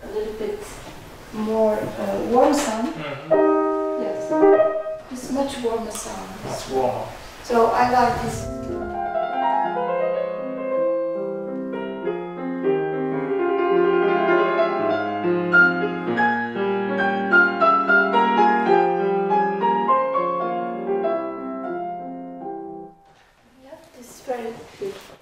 little bit more warm sound. Yes, it's much warmer sound. It's warmer. So I like this. Yeah, this is very beautiful.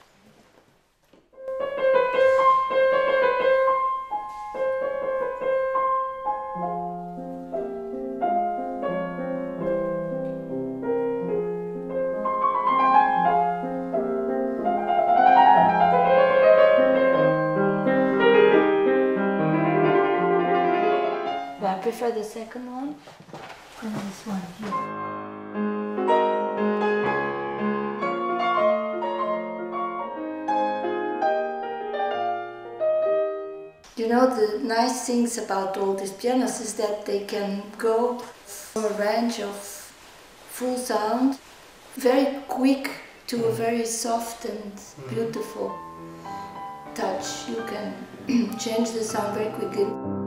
I prefer the second one than this one here. You know, the nice things about all these pianos is that they can go for a range of full sound, very quick to a very soft and beautiful touch. You can change the sound very quickly.